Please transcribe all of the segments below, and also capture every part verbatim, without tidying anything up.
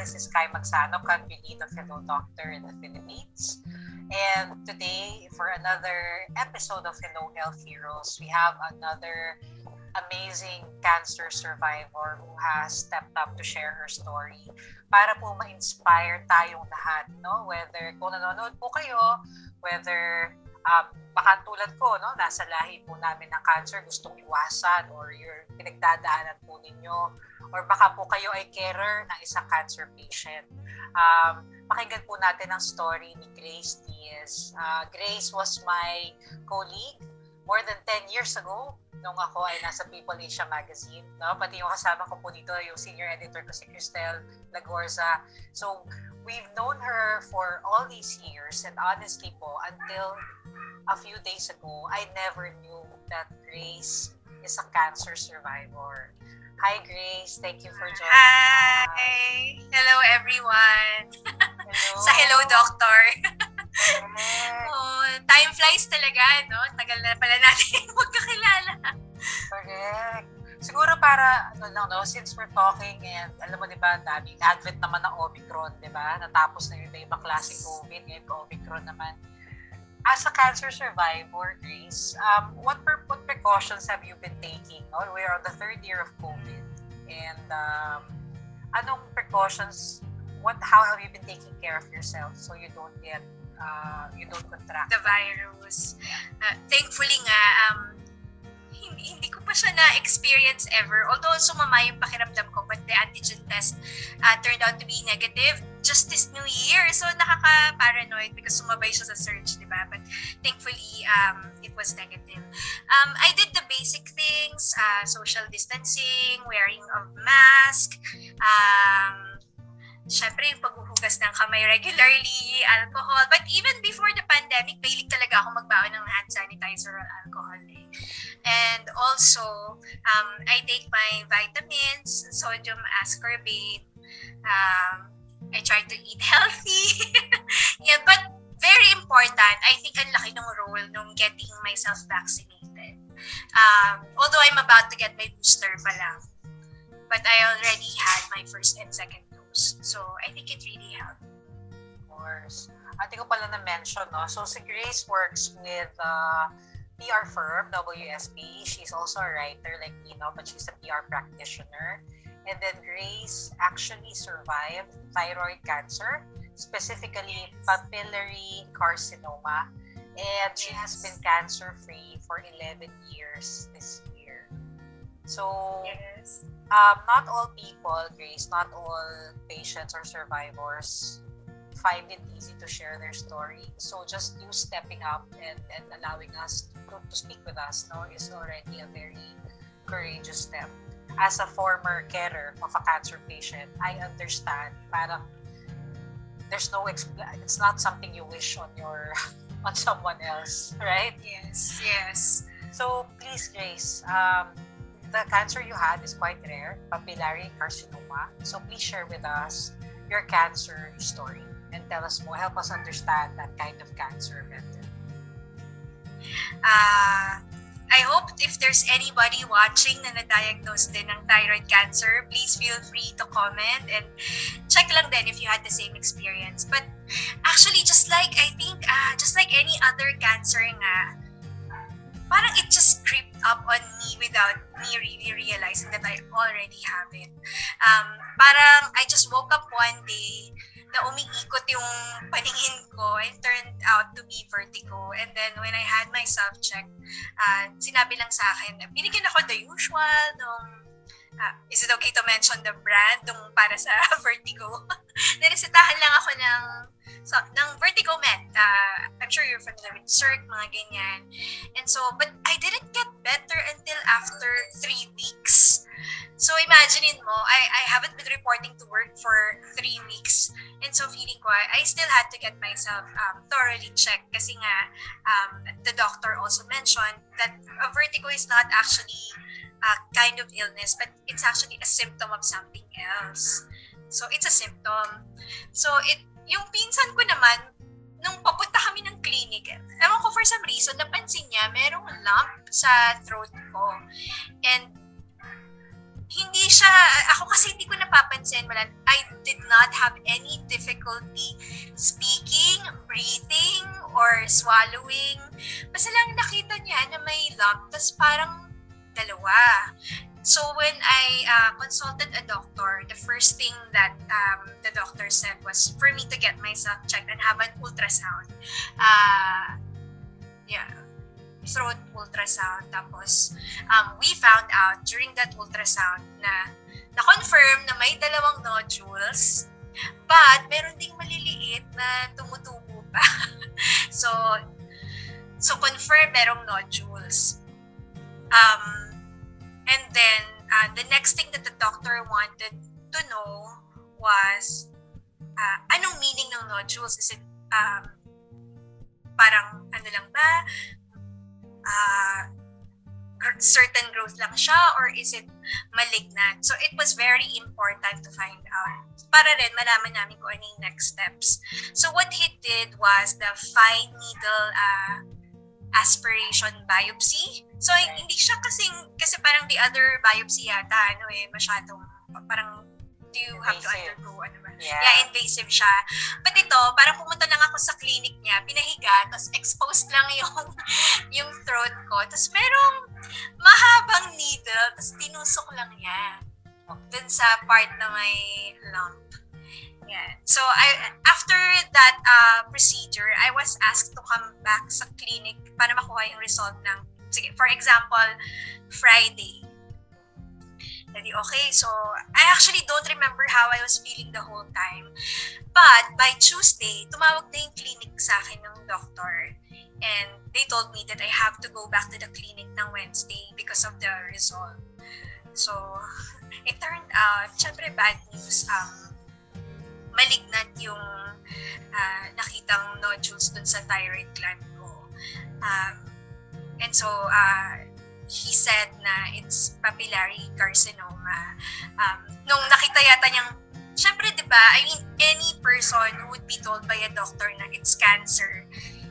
Diez is Kai Magsano, Convenient Fellow Doctor in the Philippines. And today, for another episode of Hello Health Heroes, we have another amazing cancer survivor who has stepped up to share her story para po ma-inspire tayong lahat, no? Whether kung nanonood po kayo, whether um, baka tulad ko, no, nasa lahi po namin ng cancer, gustong iwasan, or yung pinagdadaanan po ninyo, or baka po kayo ay carer ng isang cancer patient. Um, pakinggan po natin ang story ni Grace Diez. Uh, Grace was my colleague more than ten years ago nung ako ay nasa People Asia magazine. No? Pati yung kasama ko po dito, yung senior editor ko si Cristel Lagorza. So, we've known her for all these years, and honestly po, until a few days ago, I never knew that Grace is a cancer survivor. Hi Grace, thank you for joining Hi. us. Hi! Hello everyone! Hello. Sa Hello Doctor! Correct. Oh, time flies talaga, no? Tagal na pala natin magkakilala. Correct. Siguro para, ano lang, no, since we're talking, and alam mo, di ba, daming advent naman ng Omicron, di ba? Natapos na yung iba klaseng COVID, ngayon Omicron naman. As a cancer survivor, Grace, um, what, per- what precautions have you been taking? No? We're on the third year of COVID. And um, anong precautions, what, how have you been taking care of yourself so you don't get, uh, you don't contract The virus. Uh, thankfully nga, um, hindi, hindi ko pa siya na-experience ever. Although sumama yung pakiramdam ko, but the antigen test uh, turned out to be negative just this new year. So nakaka-paranoid because sumabay siya sa search, di ba? But thankfully, um, it was negative. Um, I did the basic things, uh, social distancing, wearing of mask, um, syempre yung paghuhugas ng kamay regularly, alcohol. But even before the pandemic, mahilig talaga ako magbaon ng hand sanitizer or alcohol. Eh. And also, um, I take my vitamins, sodium ascorbate. Um, I try to eat healthy. Yeah, but very important, I think ang laki ng role nung getting myself vaccinated. Um, although I'm about to get my booster pa lang. But I already had my first and second dose. So I think it really helped. Of course. Ate ko pala na-mention, no? So si Grace works with uh, P R firm, W S P. She's also a writer like me, no? But she's a P R practitioner. And then Grace actually survived thyroid cancer, specifically papillary carcinoma. And she has been cancer-free for eleven years this year. So, Yes. um, not all people, Grace, not all patients or survivors find it easy to share their story. So just you stepping up and, and allowing us to, to speak with us, no, is already a very courageous step. As a former carer of a cancer patient, I understand parang there's no expl- it's not something you wish on your on someone else, right? Yes, yes. So please, Grace, um, the cancer you had is quite rare, papillary carcinoma. So please share with us your cancer story and tell us more, help us understand that kind of cancer better. Uh, I hope if there's anybody watching na na-diagnose din ng thyroid cancer, please feel free to comment and check lang din if you had the same experience. But actually, just like, I think, uh, just like any other cancer nga, parang it just creeped up on me without me really realizing that I already have it. Um, parang I just woke up one day na umiikot yung paningin ko and turned out to be vertigo. And then when I had myself checked, uh, sinabi lang sa akin, binigyan ako the usual nung, uh, is it okay to mention the brand nung para sa vertigo? Naresetahan lang ako ng, so, ng vertigo med. Uh, I'm sure you're familiar with C E R C, mga ganyan. And so, but I didn't get better until after three weeks. So imagine mo, I, I haven't been reporting to work for three weeks. And so feeling ko, I, I still had to get myself um, thoroughly checked kasi nga um, the doctor also mentioned that a vertigo is not actually a kind of illness, but it's actually a symptom of something else. So it's a symptom. So it yung pinsan ko naman, nung papunta kami ng clinic, ewan ko for some reason, napansin niya merong lump sa throat ko. And hindi siya, ako kasi hindi ko napapansin, wala, I did not have any difficulty speaking, breathing, or swallowing. Basta lang nakita niya na may lump, tas parang dalawa. So when I uh, consulted a doctor, the first thing that um, the doctor said was for me to get myself checked and have an ultrasound. Uh, yeah, throat ultrasound. Tapos um, we found out during that ultrasound na na-confirm na may dalawang nodules, but meron ding maliliit na tumutubo pa. so, so confirm merong nodules. Um, And then, uh, the next thing that the doctor wanted to know was, uh, anong meaning ng nodules? Is it, um, parang, ano lang ba, uh, certain growth lang siya, or is it malignant? So, it was very important to find out. Para rin, malaman namin kung ano yung next steps. So, what he did was the fine needle, uh, aspiration biopsy. So, hindi siya kasing, kasi parang the other biopsy yata, ano eh, masyadong, parang, do you have to undergo, ano ba? Yeah. yeah, invasive siya. But ito, parang pumunta lang ako sa clinic niya, pinahiga, tapos exposed lang yung, yung throat ko. Tapos merong mahabang needle, tapos tinusok lang niya. Dun sa part na may lump. Yeah. So I after that uh, procedure, I was asked to come back sa clinic para makuha yung result ng, sige, for example, Friday. Jadi, okay, so I actually don't remember how I was feeling the whole time. But by Tuesday, tumawag na yung clinic sa akin ng doctor. And they told me that I have to go back to the clinic ng Wednesday because of the result. So it turned out, syempre bad news, um, malignant yung uh, nakitang nodules dun sa thyroid gland ko. Um, and so, uh, he said na it's papillary carcinoma. Um, nung nakita yata niyang, syempre diba, I mean, any person who would be told by a doctor na it's cancer,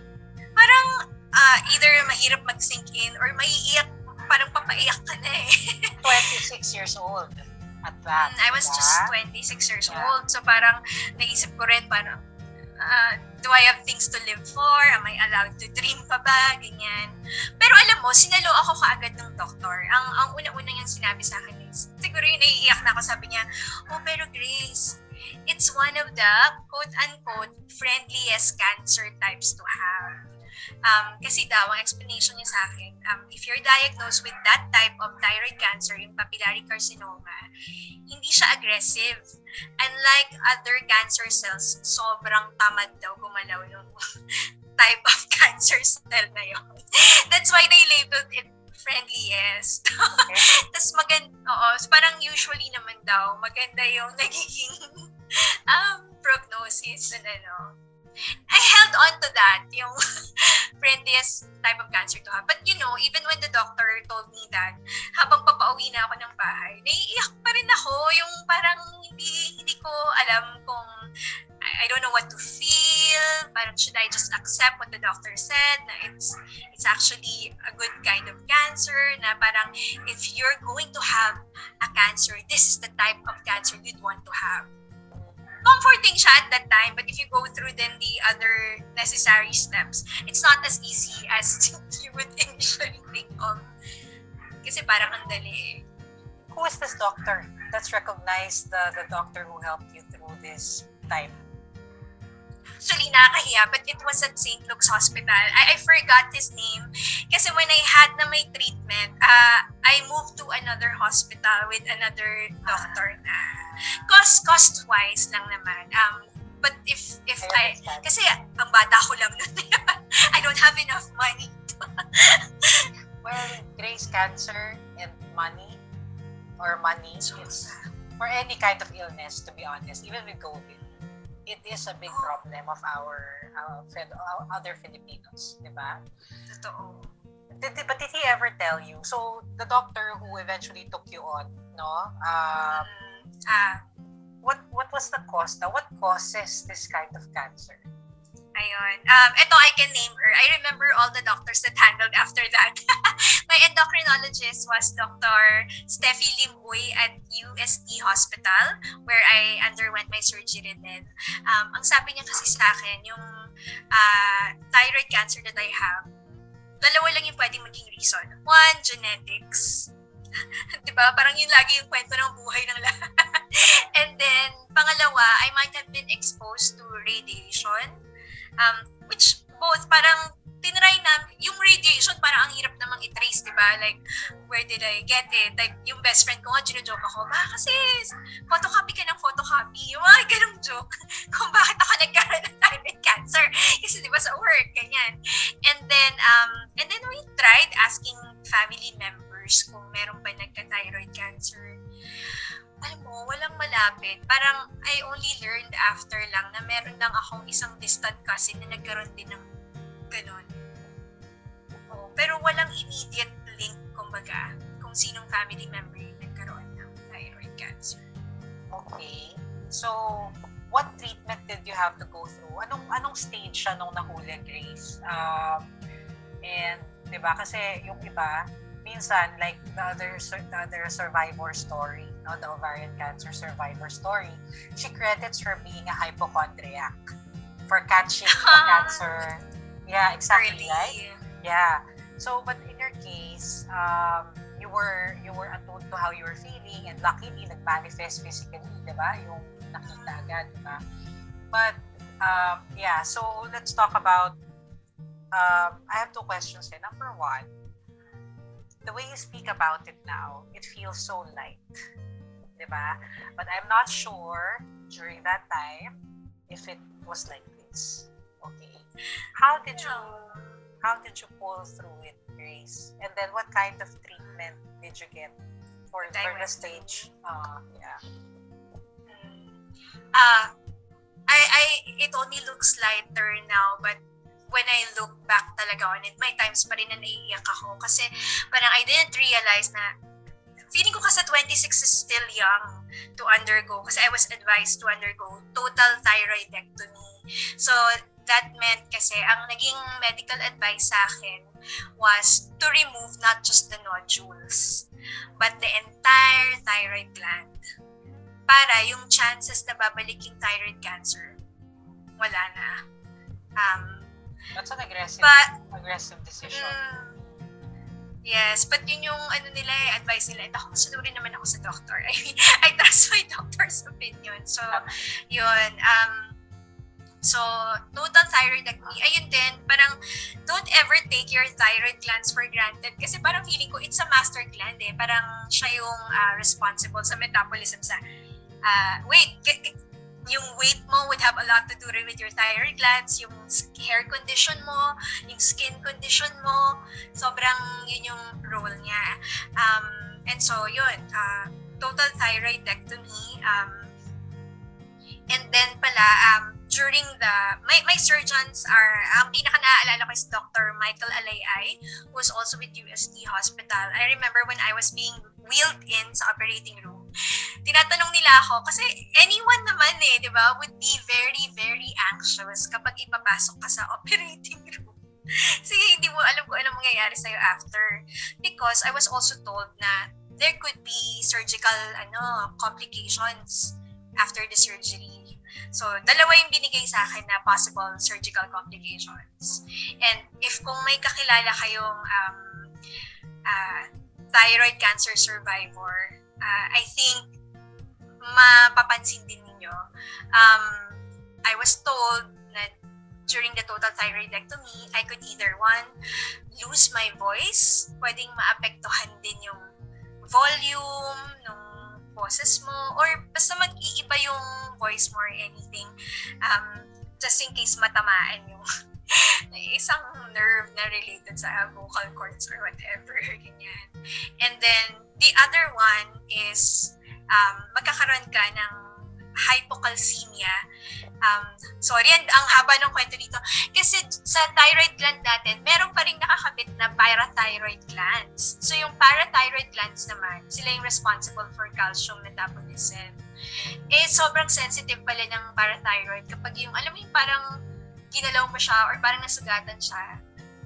parang uh, either mahirap mag-sink in or maiiyak, parang papaiyak ka na eh. twenty-six years old. At that, I was diba? just twenty-six years yeah. old. So parang naisip ko rin, parang, uh, do I have things to live for? Am I allowed to dream pa ba? Ganyan. Pero alam mo, sinalo ako kaagad ng doktor. Ang, ang una-una niyang sinabi sa akin is, siguro yung naiiyak na ako, sabi niya, oh, pero Grace, it's one of the quote-unquote friendliest cancer types to have. Um, kasi daw, ang explanation niya sa akin, um, if you're diagnosed with that type of thyroid cancer, yung papillary carcinoma, hindi siya aggressive. Unlike other cancer cells, sobrang tamad daw gumalaw yung type of cancer cell na yun. That's why they labeled it friendliest. Okay. Tapos maganda, oo, so parang usually naman daw, maganda yung nagiging um, prognosis na ano. I held on to that, yung friendliest type of cancer to have. But you know, even when the doctor told me that, habang papauwi na ako ng bahay, naiiyak pa rin ako, yung parang hindi, hindi ko alam kung, I, I don't know what to feel, parang should I just accept what the doctor said, na it's, it's actually a good kind of cancer, na parang if you're going to have a cancer, this is the type of cancer you'd want to have. Comforting siya at that time, but if you go through then the other necessary steps, it's not as easy as you would initially think of. Kasi parang ang dali. Who is this doctor? Let's recognize the, the doctor who helped you through this time. Actually, nakakahiya, but it was at Saint Luke's Hospital. I, I forgot his name kasi when I had na may treatment, uh, I moved to another hospital with another doctor na cost, cost-wise lang naman. Um, but if, if I, I kasi ang bata ko lang nun, I don't have enough money. Well, Grace, cancer and money, or money, so, it's for any kind of illness, to be honest, even with COVID, it is a big problem of our, our, our other Filipinos, di ba? Totoo. Did, did, but did he ever tell you? So, the doctor who eventually took you on, no? Um, mm, ah, what what was the cause? Now, what causes this kind of cancer? Ayun. Um, ito, I can name her. I remember all the doctors that handled after that. My endo- endocrinologist was Doctor Steffi Lim Uy at U S T Hospital, where I underwent my surgery then. Um, ang sabi niya kasi sa akin, yung uh, thyroid cancer that I have, dalawa lang yung pwedeng maging reason. One, genetics. Diba? Parang yun lagi yung kwento ng buhay ng lahat. And then, pangalawa, I might have been exposed to radiation, um, which both parang tinry na, yung radiation parang ang hirap namang i-trace, diba? Like, where did I get it? Like, yung best friend ko nga, gino-joke ako, baka kasi photocopy ka ng photocopy. Yung mga ganong joke kung bakit ako nagkaroon ng thyroid cancer. Kasi diba sa work, ganyan. And then, um, and then we tried asking family members kung meron ba nagka-thyroid cancer. Alam mo, walang malapit. Parang I only learned after lang na meron lang akong isang distant cousin na nagkaroon din ng ganon. Oo, pero walang immediate link, kumbaga, kung sinong family member yung nagkaroon ng thyroid cancer. Okay. So, what treatment did you have to go through? Anong anong stage siya nung nahuli, Grace? Um, and, di ba, kasi yung iba, minsan, like the other, the other survivor story, no, the ovarian cancer survivor story, she credits her being a hypochondriac for catching the cancer. Yeah, exactly, Really? right? Yeah. So, but in your case, um, you were you were attuned to how you were feeling, and luckily, nag-manifest physically, di ba? Yung nakita agad, di ba? But, um, yeah, so let's talk about, um, I have two questions here. Number one, the way you speak about it now, it feels so light, di ba? But I'm not sure during that time if it was like this. Okay. How did you how did you pull through it, Grace? And then what kind of treatment did you get for, for the stage? Uh, yeah. Uh, I, I, it only looks lighter now, but when I look back talaga on it, may times pa rin na naiiyak ako kasi parang I didn't realize na feeling ko kasi twenty-six is still young to undergo kasi I was advised to undergo total thyroidectomy. So, that meant kasi ang naging medical advice sa akin was to remove not just the nodules, but the entire thyroid gland. Para yung chances na babalik yung thyroid cancer, wala na. Um, That's an aggressive, but, aggressive decision. Mm, yes, but yun yung ano nila, advice nila. At ako masunurin naman ako sa doctor. I mean, I trust my doctor's opinion. So, yun. Um, So, total thyroidectomy, ayun din, parang don't ever take your thyroid glands for granted kasi parang feeling ko it's a master gland eh. Parang siya yung uh, responsible sa metabolism sa, uh, wait, k- k- yung weight mo would have a lot to do with your thyroid glands, yung hair condition mo, yung skin condition mo, sobrang yun yung role niya. Um, and so, yun, uh, total thyroidectomy, um, and then pala, um, during the, my, my surgeons are, ang pinaka naaalala ko is Doctor Michael Alayay, who was also with U S T Hospital. I remember when I was being wheeled in sa operating room, tinatanong nila ako, kasi anyone naman eh, di ba, would be very, very anxious kapag ipapasok ka sa operating room. Kasi hindi mo alam kung anong mangyayari sa'yo after. Because I was also told na there could be surgical ano complications after the surgery. So, dalawa yung binigay sa akin na possible surgical complications. And if kung may kakilala kayong um, uh, thyroid cancer survivor, uh, I think mapapansin din ninyo. Um, I was told na during the total thyroidectomy, I could either one, lose my voice, pwedeng maapektuhan din yung volume, nung boses mo, or basta mag-iiba yung voice mo or anything, um, just in case matamaan yung isang nerve na related sa vocal cords or whatever, ganyan. And then, the other one is, um, magkakaroon ka ng hypocalcemia. Um, sorry, and ang haba ng kwento dito. Kasi sa thyroid gland natin, meron pa rin nakakabit na parathyroid glands. So yung parathyroid glands naman, sila yung responsible for calcium metabolism. Eh, sobrang sensitive pala ng parathyroid kapag yung, alam mo yung parang ginalaw mo siya or parang nasugatan siya,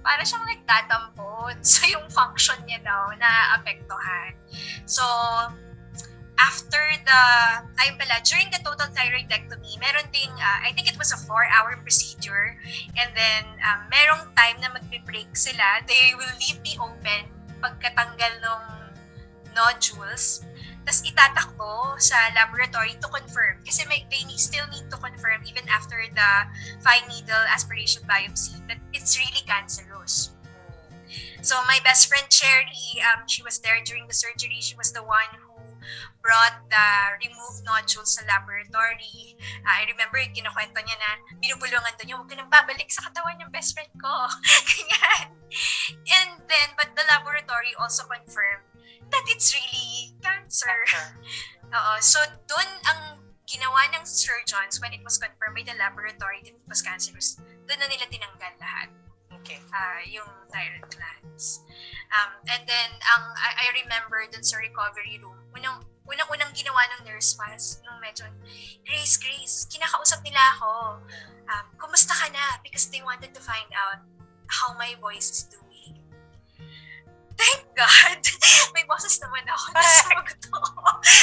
para siyang nagtatampon. So, yung function niya daw na apektuhan. So, after the, ay pala, during the total thyroidectomy, meron ding, uh, I think it was a four-hour procedure. And then, um, merong time na magbe-break sila. They will leave me open pagkatanggal ng nodules. Tapos itatakbo sa laboratory to confirm. Kasi may, they need, still need to confirm even after the fine needle aspiration biopsy that it's really cancerous. So my best friend Cherry, um, she was there during the surgery. She was the one who brought the removed nodules sa laboratory. Uh, I remember, kinukwento niya na binubulungan doon niya, huwag ka nang babalik sa katawan ng best friend ko. Ganyan. And then, but the laboratory also confirmed that it's really cancer. Oo. So, doon ang ginawa ng surgeons when it was confirmed by the laboratory that it was cancerous, doon na nila tinanggal lahat. Okay. Uh, yung thyroid glands. Um, and then, ang I, I remember dun sa recovery room, unang, unang-unang ginawa ng nurse was, nung medyo, Grace, Grace, kinakausap nila ako. Um, kumusta ka na? Because they wanted to find out how my voice is doing. Thank God! May boses naman ako na sumagot ako.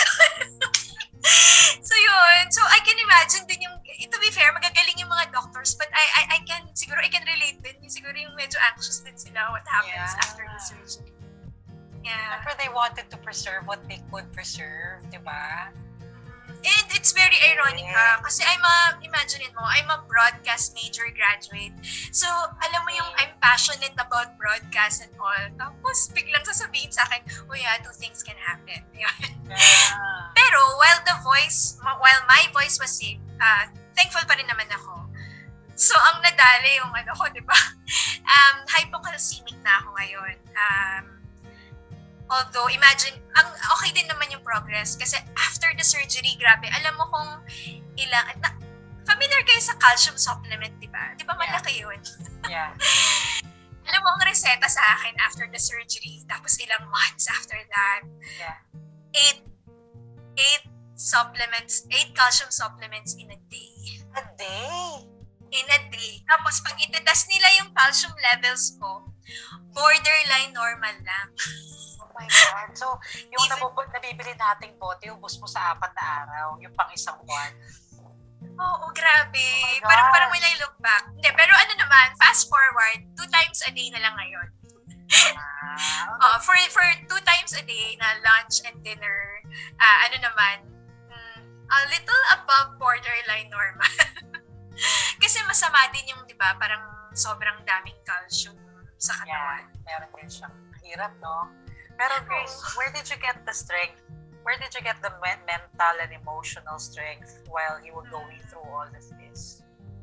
So yun, so I can imagine din yung, to be fair, magagaling yung mga doctors, but I I, I can, siguro I can relate din, yung siguro yung medyo anxious din sila what happens Yeah. after the surgery. Yeah. Remember, they wanted to preserve what they could preserve, di ba? And it's very ironic ha, kasi I'm a, imagine mo, I'm a broadcast major graduate. So, alam mo yung I'm passionate about broadcast and all. Tapos, biglang sasabihin sa akin, oh yeah, two things can happen. Yeah. Pero, while the voice, while my voice was safe, uh, thankful pa rin naman ako. So, ang nadali yung ano ko, di ba? Um, hypocalcemic na ako ngayon. Um, Although, imagine, ang okay din naman yung progress kasi after the surgery, grabe, alam mo kung ilang, na, familiar kayo sa calcium supplement, di ba? Di ba malaki yun? Yeah. Alam mo, ang reseta sa akin after the surgery, tapos ilang months after that, Yeah. eight, eight supplements, eight calcium supplements in a day. A day? In a day. Tapos, pag itetest nila yung calcium levels ko, borderline normal lang. Oh my God. So, yung Even, nabub- nabibili nating bote, ubus mo sa apat na araw, yung pang isang buwan. Oo, oh, grabe. Oh parang parang when I look back. Hindi, pero ano naman, fast forward, two times a day na lang ngayon. Wow. uh, for for two times a day na lunch and dinner, uh, ano naman, mm, a little above borderline normal. Kasi masama din yung, di ba, parang sobrang daming calcium sa katawan. Yeah, meron din siyang hirap, no? Pero Grace, where did you get the strength? Where did you get the men- mental and emotional strength while you were going through all of this?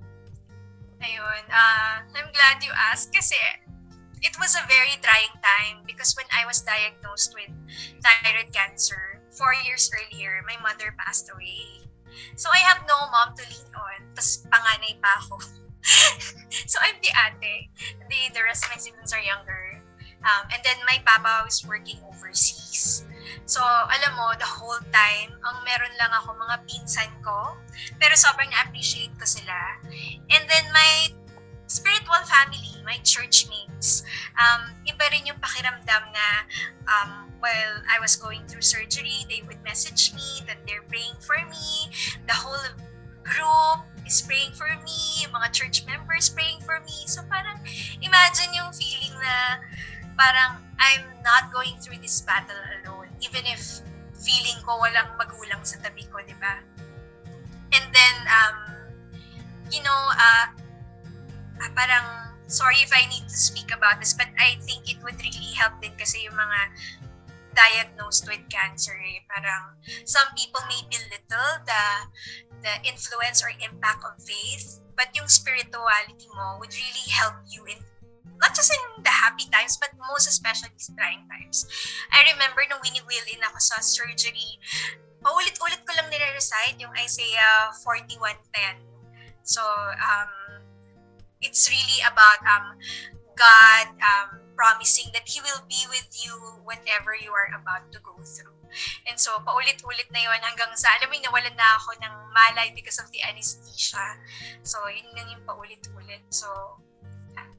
Ayun, uh, I'm glad you asked kasi it was a very trying time because when I was diagnosed with thyroid cancer, four years earlier, my mother passed away. So I have no mom to lean on, tas panganay pa ako. So I'm the ate. The, the rest of my siblings are younger. Um, and then my papa was working overseas. So, alam mo, the whole time, ang meron lang ako mga pinsan ko. Pero sobrang na-appreciate ko sila. And then my spiritual family, my church mates, um, iba rin yung pakiramdam na um, while I was going through surgery, they would message me that they're praying for me. The whole group is praying for me. Yung mga church members praying for me. So, parang imagine yung feeling na parang I'm not going through this battle alone, even if feeling ko walang magulang sa tabi ko, di ba? And then, um, you know, uh, uh, parang, sorry if I need to speak about this, but I think it would really help din kasi yung mga diagnosed with cancer, eh. Parang, some people may belittle the, the influence or impact of faith, but yung spirituality mo would really help you in not just in the happy times, but most especially sa trying times. I remember nung wini-wheel-in ako sa surgery, paulit-ulit ko lang nire-recite yung Isaiah forty-one ten. So, um, it's really about um, God um, promising that He will be with you whatever you are about to go through. And so, paulit-ulit na yun hanggang sa, alam mo, nawalan na ako ng malay because of the anesthesia. So, yun na yung paulit-ulit. So,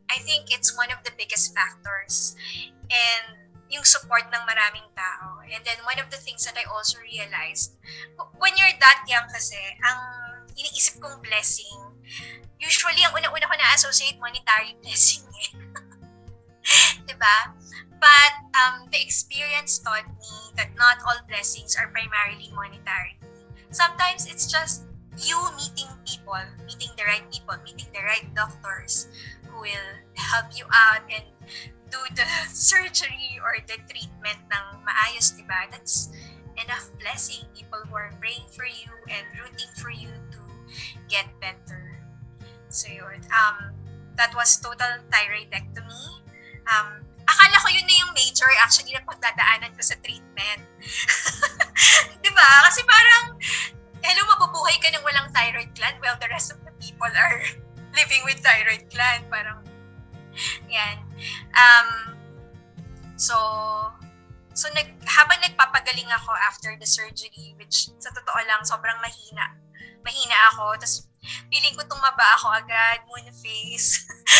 I think it's one of the biggest factors. And yung support ng maraming tao. And then one of the things that I also realized, when you're that young kasi, ang iniisip kong blessing, usually ang una-una ko na-associate monetary blessing eh. Diba? But um, the experience taught me that not all blessings are primarily monetary. Sometimes it's just you meeting people, meeting the right people, meeting the right doctors who will help you out and do the surgery or the treatment ng maayos, diba? That's enough blessing. People who are praying for you and rooting for you to get better. So yun. Um, that was total thyroidectomy. Um, akala ko yun na yung major actually na pagdadaanan ko sa treatment. Diba? Kasi parang, hello, mabubuhay ka ng walang thyroid gland. Well, the rest of the people are living with thyroid gland. Parang, yan. Um, so, so nag, habang nagpapagaling ako after the surgery, which sa totoo lang, sobrang mahina. Mahina ako. Tapos, feeling ko tumaba ako agad, moon face.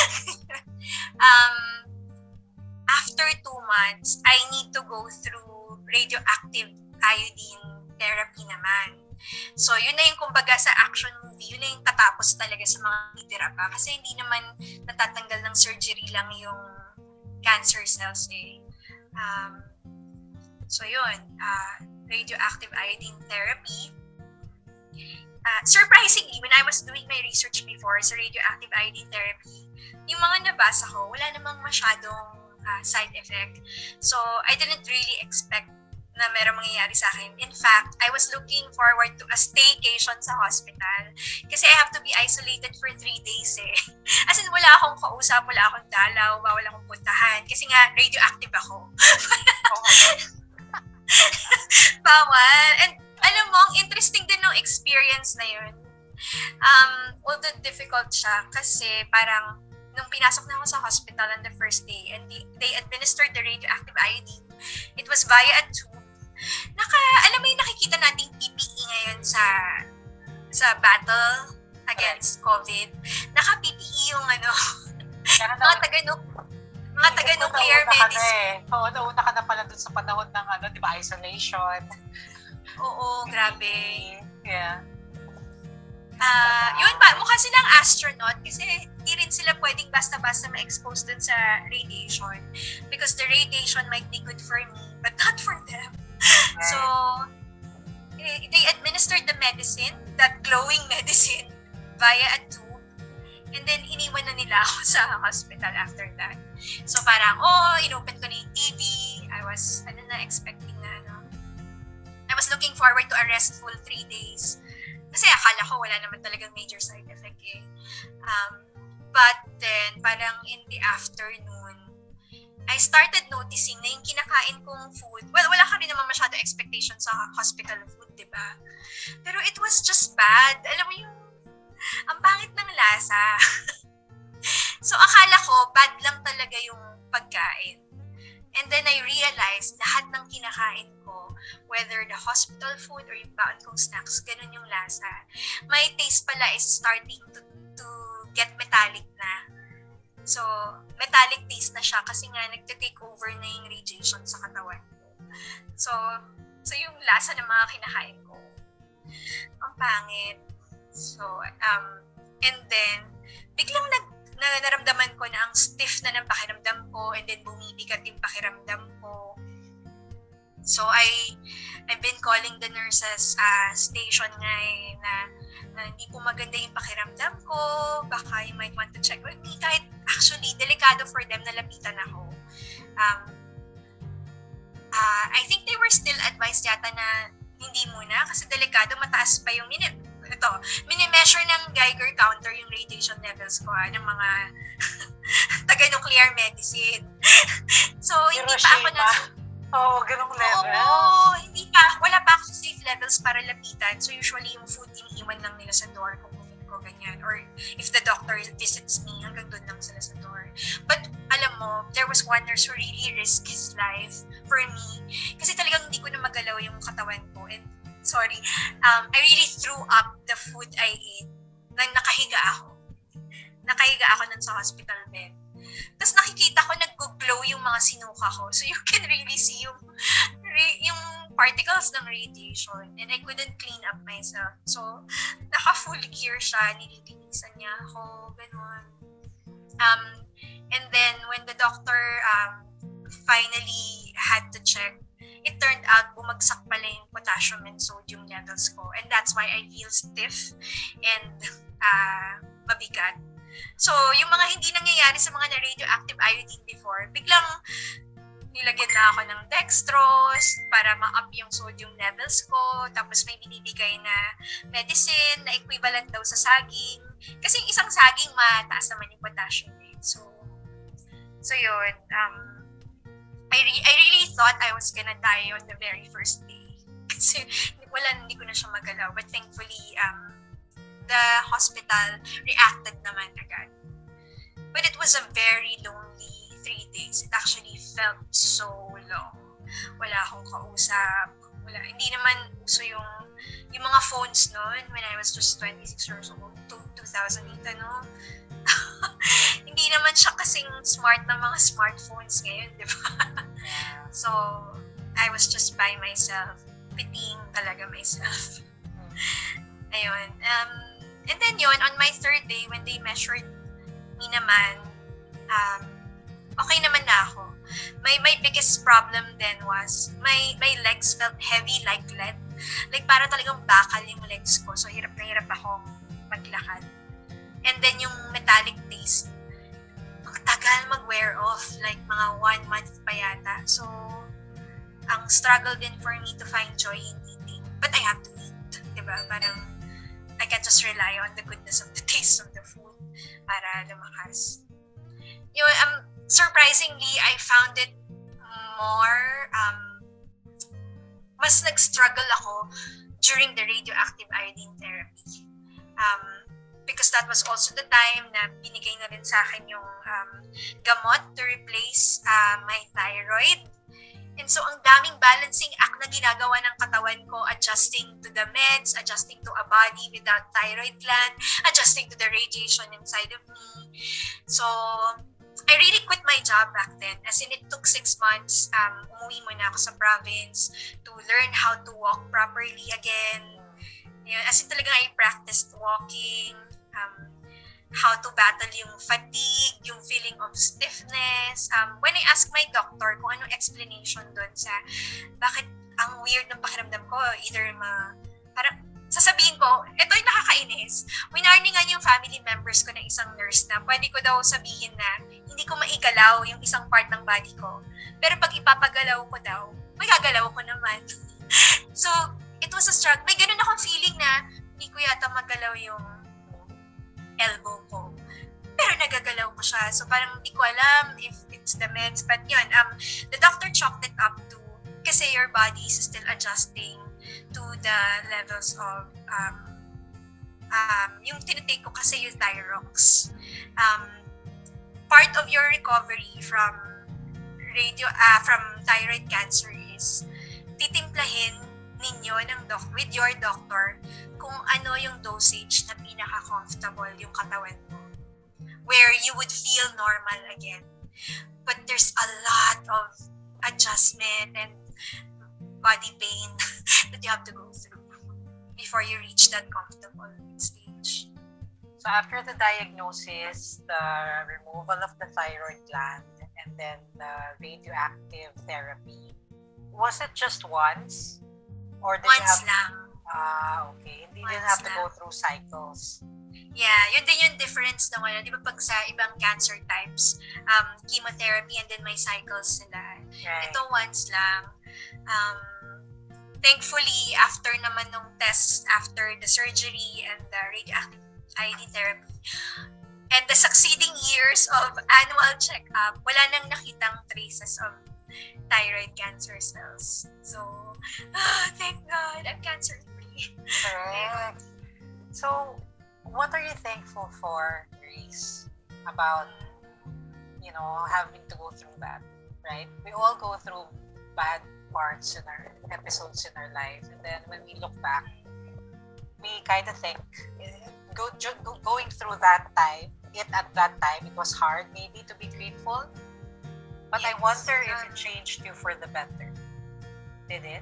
um, after two months, I need to go through radioactive iodine therapy naman. So, yun na yung kumbaga sa action movie, yun na yung tatapos talaga sa mga titira pa. Kasi hindi naman natatanggal ng surgery lang yung cancer cells eh. Um, so, yun. Uh, radioactive iodine therapy. Uh, surprisingly, when I was doing my research before sa radioactive iodine therapy, yung mga nabasa ko, wala namang masyadong uh, side effect. So, I didn't really expect na merong mangyayari sa akin. In fact, I was looking forward to a staycation sa hospital kasi I have to be isolated for three days eh. As in, wala akong kausap, wala akong dalaw, bawal akong puntahan kasi nga radioactive ako. Bawal. And alam mo, ang interesting din ng experience na yun. Um, although difficult siya kasi parang nung pinasok na ako sa hospital on the first day and they, they administered the radioactive iodine, it was via a tube. Naka, alam mo yung nakikita nating P P E ngayon sa sa battle against COVID. Naka-P P E yung ano, mga taga-nu- mga taga-nuclear medicine. Eh. Oo, nauna ka na pala dun sa panahon ng ano, di ba, isolation. Oo, grabe. Yeah. Uh, yun ba, mukha silang astronaut kasi hindi rin sila pwedeng basta-basta ma-expose dun sa radiation because the radiation might be good for me but not for them. Right. So, they administered the medicine, that glowing medicine, via a tube and then iniwan na nila ako sa hospital after that. So parang, oh, inopen ko na yung T V. I was, ano na, expecting na, ano. I was looking forward to a restful three days. Kasi akala ko wala naman talagang major side effect eh. Um, but then, parang in the afternoon, I started noticing na yung kinakain kong food, well, wala ka rin naman masyado expectation sa hospital food, di ba? Pero it was just bad. Alam mo yung, ang pangit ng lasa. So, akala ko, bad lang talaga yung pagkain. And then I realized, lahat ng kinakain ko, whether the hospital food or yung baon kong snacks, ganun yung lasa. My taste pala is starting to, to get metallic na. So, metallic taste na siya kasi nga nagte-take over na yung radiation sa katawan ko. So, so yung lasa ng mga kinakain ko, ang pangit. So, um, and then, biglang nag, na naramdaman ko na ang stiff na ng pakiramdam ko and then bumibigat yung pakiramdam ko. So, I, I've been calling the nurses uh, station nga eh, na, na hindi po maganda yung pakiramdam ko, baka you might want to check with me. Kahit actually, delikado for them na lapitan ako. Um, uh, I think they were still advised yata na hindi muna kasi delikado, mataas pa yung minute. Ito, mini-measure ng Geiger counter yung radiation levels ko ha, ng mga taga-nuclear medicine. So, hindi pa ako na... Oo, oh, ganong level. Oo, hindi pa. Wala pa ako sa safe levels para lapitan. So, usually, yung food iniiwan lang nila sa door kung kunin ko, ganyan. Or if the doctor visits me, hanggang doon lang sila sa door. But, alam mo, there was one nurse who really risked his life for me. Kasi talagang hindi ko na magalaw yung katawan ko. And, sorry, um, I really threw up the food I ate nang nakahiga ako. Nakahiga ako nun sa hospital bed. Tapos nakikita ko nag-glow yung mga sinuka ko. So you can really see yung, yung particles ng radiation. And I couldn't clean up myself. So, naka-full gear siya. Nililinisan niya ako. Ganun. Um, and then, when the doctor um, finally had to check, it turned out bumagsak pala yung potassium and sodium levels ko. And that's why I feel stiff and uh, mabigat. So, yung mga hindi nangyayari sa mga na-radioactive iodine before, biglang nilagyan na ako ng dextrose para ma-up yung sodium levels ko. Tapos may binibigay na medicine na equivalent daw sa saging. Kasi yung isang saging, mataas naman yung potassium. Eh. So, so yun. Um, I, re- I really thought I was gonna die on the very first day. Kasi wala, hindi ko na siya magalaw. But thankfully, um, the hospital reacted naman agad. But it was a very lonely three days. It actually felt so long. Wala akong kausap. Wala. Hindi naman uso yung, yung mga phones noon when I was just twenty-six years old, two thousand eight, ano. Hindi naman siya kasing smart na mga smartphones ngayon, di ba? So, I was just by myself, pitying talaga myself. Ayun. Um, and then yun, on my third day, when they measured me naman, um, okay naman na ako. My my biggest problem then was, my my legs felt heavy like lead. Like, para talagang bakal yung legs ko. So, hirap na hirap akong maglakad. And then yung metallic taste, ang tagal mag-wear off, like mga one month pa yata. So, ang struggle din for me to find joy in eating. But I have to eat, diba? Parang, I can't just rely on the goodness of the taste of the food para lumakas. Yun, um, surprisingly, I found it more, um, mas nag-struggle ako during the radioactive iodine therapy. Um, because that was also the time na binigay na rin sa akin yung um, gamot to replace uh, my thyroid. And so, ang daming balancing act na ginagawa ng katawan ko, adjusting to the meds, adjusting to a body without thyroid gland, adjusting to the radiation inside of me. So, I really quit my job back then. As in, it took six months. Um, umuwi muna ako sa province to learn how to walk properly again. Yun, as in, talagang I practiced walking, um, how to battle yung fatigue, yung feeling of stiffness. Um, when I asked my doctor kung anong explanation doon sa bakit ang weird ng pakiramdam ko, either ma, parang sasabihin ko, eto yung nakakainis. Winarningan yung family members ko na isang nurse na pwede ko daw sabihin na hindi ko maigalaw yung isang part ng body ko. Pero pag ipapagalaw ko daw, may gagalaw ko naman. So, it was a struggle. May ganun akong feeling na hindi ko yata magalaw yung elbow ko. Pero nagagalaw ko siya. So, parang hindi ko alam if it's the meds. But yun, um, the doctor chalked it up to kasi your body is still adjusting to the levels of um, um, yung tinitake ko kasi yung Thyrox. Um, part of your recovery from radio uh, from thyroid cancer is titimplahin ninyo ng doc with your doctor kung ano yung dosage na pinaka-comfortable yung katawan mo, where you would feel normal again. But there's a lot of adjustment and body pain that you have to go through before you reach that comfortable stage. So after the diagnosis, the removal of the thyroid gland, and then the radioactive therapy, was it just once? Or did Once you have, lang. Ah, okay. Hindi din Once have to lang. go through cycles. Yeah, yun din yung difference ng ano, di ba pag sa ibang cancer types, um, chemotherapy and then may cycles sila. Right. Ito once lang. Um, thankfully, after naman nung tests, after the surgery and the radioactive iodine therapy, and the succeeding years of annual checkup, wala nang nakitang traces of thyroid cancer cells. So, oh, thank God, I'm cancer-free. Correct. So, what are you thankful for, Grace, about, you know, having to go through that, right? We all go through bad parts in our episodes in our life, and then when we look back, we kind of think, go, go, going through that time it at that time, it was hard maybe to be grateful. But Yes. I wonder if Um, it changed you for the better. Did it?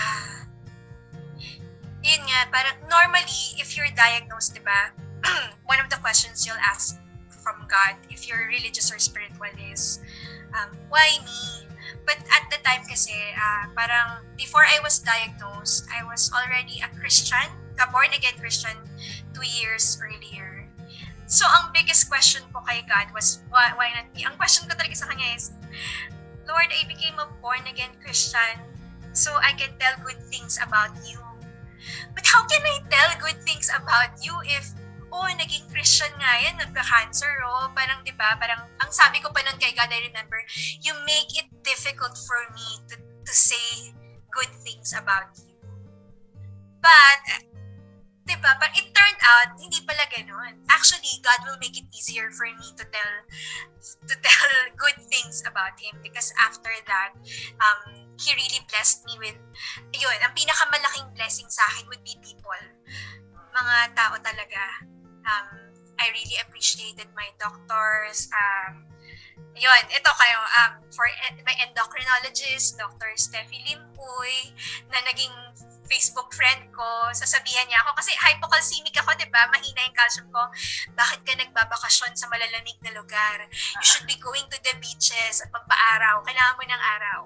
Yun nga, parang normally, if you're diagnosed, di ba, one of the questions you'll ask from God, if you're religious or spiritual, is, um, why me? But at the time kasi, uh, parang before I was diagnosed, I was already a Christian, a born-again Christian, two years earlier. So, ang biggest question ko kay God was, why, why not me? Ang question ko talaga sa kanya is, Lord, I became a born-again Christian so I can tell good things about you. But how can I tell good things about you if, oh, naging Christian nga yan, nagka-cancer, oh, parang, di ba, parang, ang sabi ko pa nun kay God, I remember, you make it difficult for me to, to say good things about you. But, di ba, but it turned out, hindi pala ganun. Actually, God will make it easier for me to tell, to tell good things about Him because after that, um, He really blessed me with, yun, ang pinakamalaking blessing sa akin would be people. Mga tao talaga. Um, I really appreciated my doctors. Um, yun, ito kayo, um, for my endocrinologist, Doctor Steffi Limpuy, na naging Facebook friend ko, sasabihan niya ako, kasi hypocalcemic ako, di ba? Mahina yung calcium ko. Bakit ka nagbabakasyon sa malalamig na lugar? You should be going to the beaches at magpa-araw. Kailangan mo ng araw.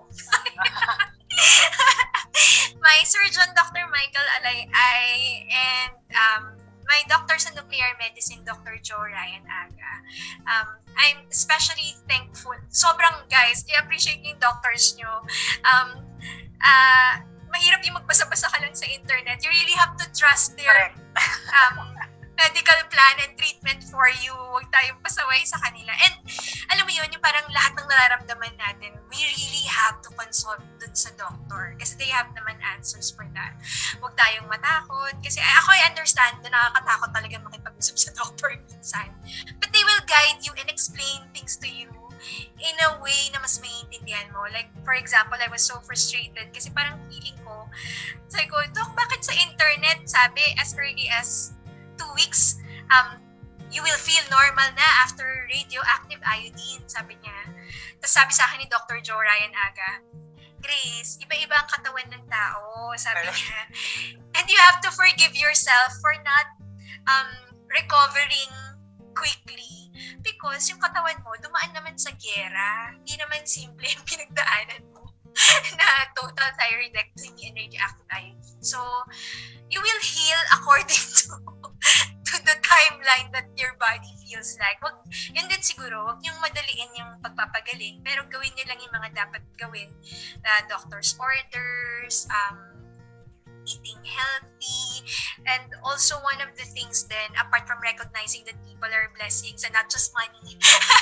My surgeon, Doctor Michael Alay, I, and um, my doctor sa nuclear medicine, Doctor Joe Ryan Aga. Um, I'm especially thankful. Sobrang, guys, i-appreciate yung doctors nyo. Um, uh, mahirap yung magbasa-basa ka lang sa internet. You really have to trust their um, medical plan and treatment for you. Huwag tayong pasaway sa kanila. And alam mo yun, yung parang lahat ng nararamdaman natin, we really have to consult dun sa doctor kasi they have naman answers for that. Huwag tayong matakot kasi ako, I understand na nakakatakot talaga makipag-usap sa doctor minsan. But they will guide you and explain things to you in a way na mas maiintindihan mo. Like, for example, I was so frustrated kasi parang feeling ko, sabi ko, Doc, bakit sa internet, sabi, as early as two weeks, um, you will feel normal na after radioactive iodine, sabi niya. Tapos sabi sa akin ni Doctor Joe Ryan Aga, Grace, iba-iba ang katawan ng tao, sabi niya. And you have to forgive yourself for not um, recovering quickly because yung katawan mo, dumaan naman sa gyera. Hindi naman simple yung pinagdaanan mo na total thyroidectomy and radioactive iodine. So, you will heal according to to the timeline that your body feels like. Wag, yun din siguro, wag niyong madaliin yung pagpapagaling, pero gawin niyo lang yung mga dapat gawin. Uh, doctor's orders, um, eating healthy, and also one of the things then, apart from recognizing that people are blessings and not just money,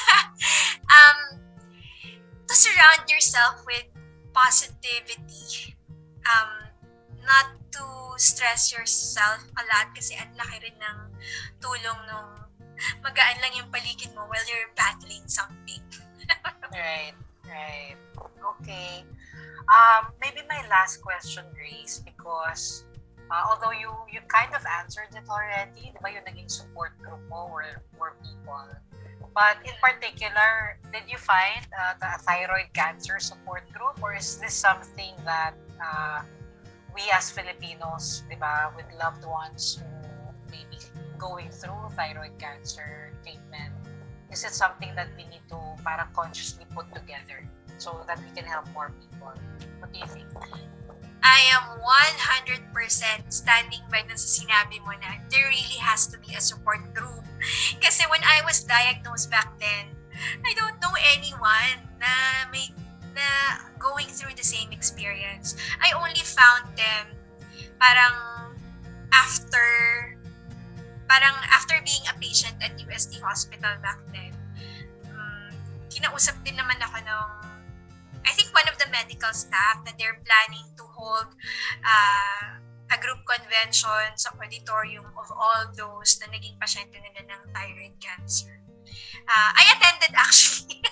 um, to surround yourself with positivity, um, not to stress yourself a lot kasi ang laki rin ng tulong nung magaan lang yung paligid mo while you're battling something. Right, right. Okay. Um, maybe my last question, Grace, because uh, although you you kind of answered it already, di ba yung naging support group mo were, were people. But in particular, did you find uh, the thyroid cancer support group, or is this something that uh, we as Filipinos, di ba, with loved ones who may be going through thyroid cancer treatment, is it something that we need to para consciously put together so that we can help more people? What do you think? I am one hundred percent standing by dun sa sinabi mo na there really has to be a support group. Kasi when I was diagnosed back then, I don't know anyone na may na going through the same experience. I only found them parang after parang after being a patient at U S T hospital back then. Um, kinausap din naman ako ng I think one of the medical staff na they're planning to hold uh, a group convention sa auditorium of all those na naging pasyente nila ng thyroid cancer. Uh, I attended actually.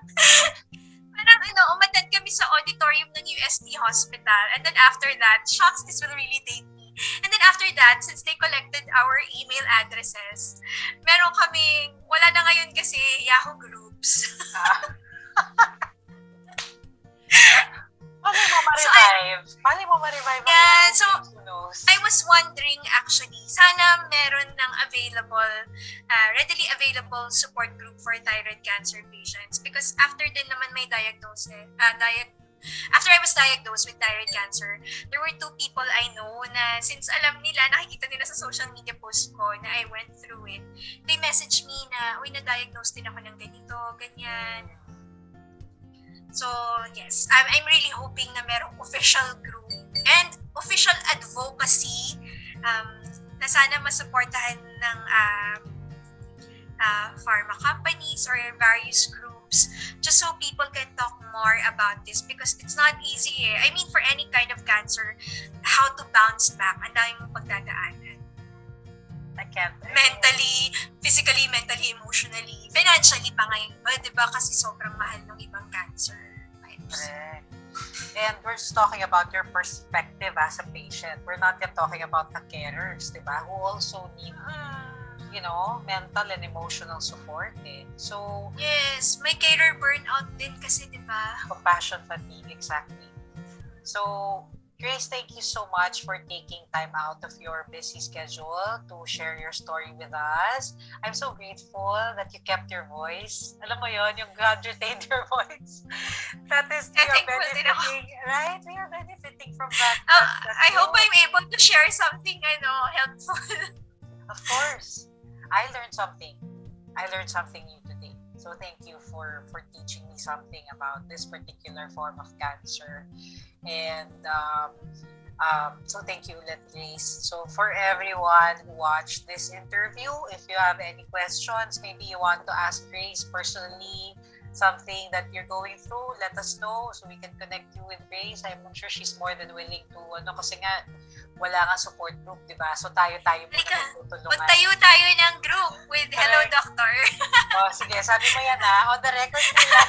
Parang ano, umattend kami sa auditorium ng U S T hospital and then after that, shocks, this will really date me. And then after that, since they collected our email addresses, meron kaming, wala na ngayon kasi Yahoo groups. Ah. Paano mo ma-revive? So, Paano mo ma-revive? Yeah, so, who knows? I was wondering actually, sana meron ng available, uh, readily available support group for thyroid cancer patients because after din naman may diagnosis, uh, diag after I was diagnosed with thyroid cancer, there were two people I know na since alam nila, nakikita nila sa social media post ko na I went through it, they messaged me na, uy, na-diagnose din ako ng ganito, ganyan. So, yes, I'm, I'm really hoping na merong official group and official advocacy um, na sana masuportahan ng uh, uh, pharma companies or various groups just so people can talk more about this because it's not easy eh. I mean, for any kind of cancer, how to bounce back, ang dami mong pagdadaanan. I can't. Mentally, physically, mentally, emotionally, financially pa ngayon ba, di ba? Kasi sobrang mahal ng ibang cancer. Correct. And we're just talking about your perspective as a patient. We're not yet talking about the carers, di ba? Who also need, you know, mental and emotional support eh. So, yes, may carer burnout din kasi, di ba? Compassion fatigue, exactly. So, Grace, thank you so much for taking time out of your busy schedule to share your story with us. I'm so grateful that you kept your voice. Alam mo yon, yung God retained your voice. That is, we are benefiting, right? We are benefiting from that. Uh, that, that I hope I'm able to share something, ano, helpful. Of course. I learned something. I learned something new today. So thank you for, for teaching me something about this particular form of cancer. And um, um, so thank you ulit, Grace. So for everyone who watched this interview, if you have any questions, maybe you want to ask Grace personally, something that you're going through, let us know so we can connect you with Grace. I'm sure she's more than willing to, ano, kasi nga, wala nga support group, di ba? So tayo-tayo muna magtutulungan. Magtayo tayo ng group with Hello Doctor. Oh, sige, sabi mo yan ha. On the record mo yan.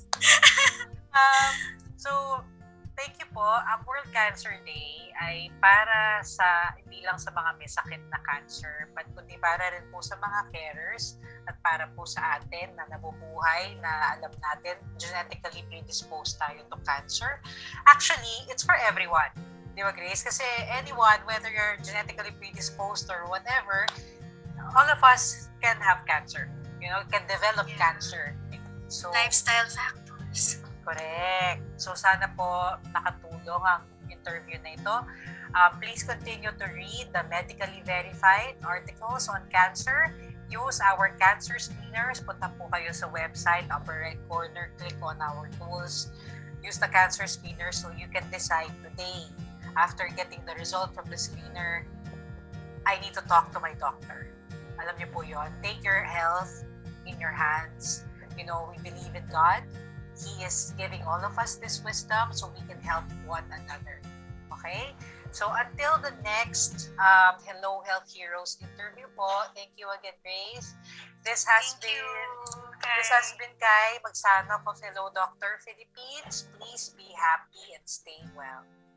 um, so, thank you po. Ang World Cancer Day ay para sa, hindi lang sa mga may sakit na cancer, but kundi para rin po sa mga carers at para po sa atin na nabubuhay, na alam natin, genetically predisposed tayo to cancer. Actually, it's for everyone. Di ba, Grace? Kasi anyone, whether you're genetically predisposed or whatever, all of us can have cancer. You know, can develop yeah. cancer. So, lifestyle factors. Correct. So, sana po nakatulong ang interview na ito. Uh, please continue to read the medically verified articles on cancer. Use our cancer screeners. Punta po kayo sa website, upper right corner, click on our tools. Use the cancer screener so you can decide today, after getting the result from the screener, I need to talk to my doctor. Alam niyo po yun. Take your health in your hands. You know, we believe in God. He is giving all of us this wisdom so we can help one another. Okay? So until the next um, Hello Health Heroes interview po, thank you again, Grace. This has thank been you, this has been Kai Magsanok of Hello Doctor Philippines. Please be happy and stay well.